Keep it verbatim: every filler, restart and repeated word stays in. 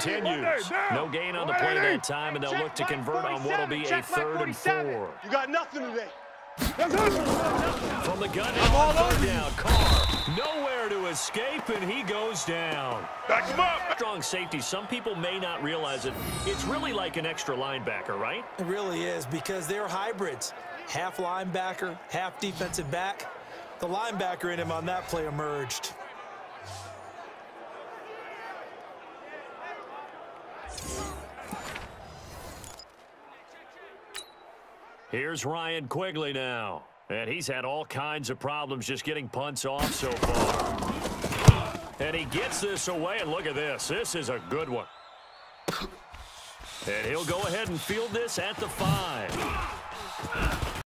continues. No gain on the play that time, and they'll look to convert on what will be a third and four. You got nothing today. From the gun on third down, Carr nowhere to escape, and he goes down. Back him up. Strong safety. Some people may not realize it. It's really like an extra linebacker, right? It really is, because they're hybrids. Half linebacker, half defensive back. The linebacker in him on that play emerged. Here's Ryan Quigley now. And he's had all kinds of problems just getting punts off so far. And he gets this away, and look at this. This is a good one. And he'll go ahead and field this at the five.